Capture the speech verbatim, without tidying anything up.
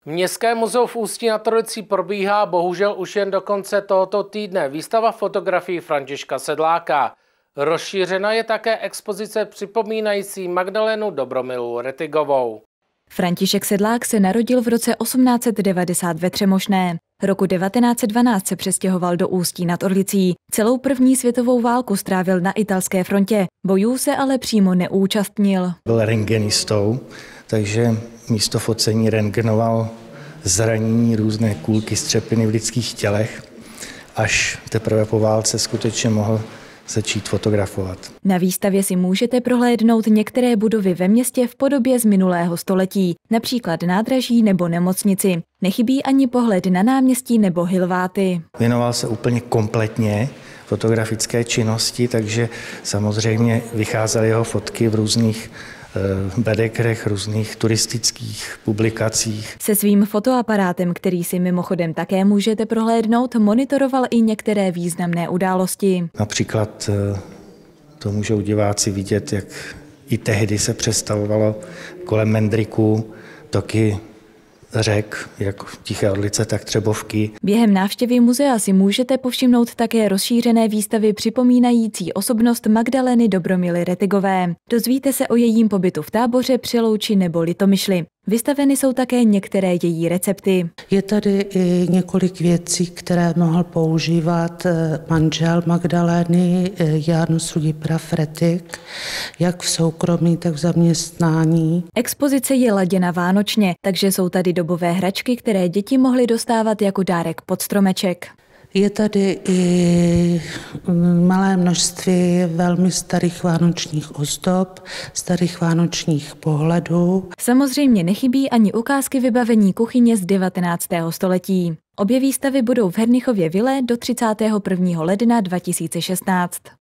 Městské muzeum v Ústí nad Orlicí probíhá bohužel už jen do konce tohoto týdne výstava fotografií Františka Sedláka. Rozšířena je také expozice připomínající Magdalénu Dobromilu Rettigovou. František Sedlák se narodil v roce osmnáct set devadesát ve Třemošné. Roku devatenáct set dvanáct se přestěhoval do Ústí nad Orlicí. Celou první světovou válku strávil na italské frontě. Bojů se ale přímo neúčastnil. Byl rentgenistou, takže místo focení rentgenoval zranění, různé kulky, střepiny v lidských tělech, až teprve po válce skutečně mohl začít fotografovat. Na výstavě si můžete prohlédnout některé budovy ve městě v podobě z minulého století, například nádraží nebo nemocnici. Nechybí ani pohled na náměstí nebo Hilváty. Věnoval se úplně kompletně fotografické činnosti, takže samozřejmě vycházely jeho fotky v různých bedekrech, různých turistických publikacích. Se svým fotoaparátem, který si mimochodem také můžete prohlédnout, monitoroval i některé významné události. Například to můžou diváci vidět, jak i tehdy se představovalo kolem Mendriku toky řek, jak Tiché Orlice, tak Třebovky. Během návštěvy muzea si můžete povšimnout také rozšířené výstavy připomínající osobnost Magdalény Dobromily Rettigové. Dozvíte se o jejím pobytu v Táboře, Přelouči nebo Litomyšli. Vystaveny jsou také některé její recepty. Je tady i několik věcí, které mohl používat manžel Magdalény, Jan Sudiprav Rettig, jak v soukromí, tak v zaměstnání. Expozice je laděna vánočně, takže jsou tady dobové hračky, které děti mohly dostávat jako dárek pod stromeček. Je tady i malé množství velmi starých vánočních ozdob, starých vánočních pohledů. Samozřejmě nechybí ani ukázky vybavení kuchyně z devatenáctého století. Obě výstavy budou v Hernichově vile do třicátého prvního ledna dva tisíce šestnáct.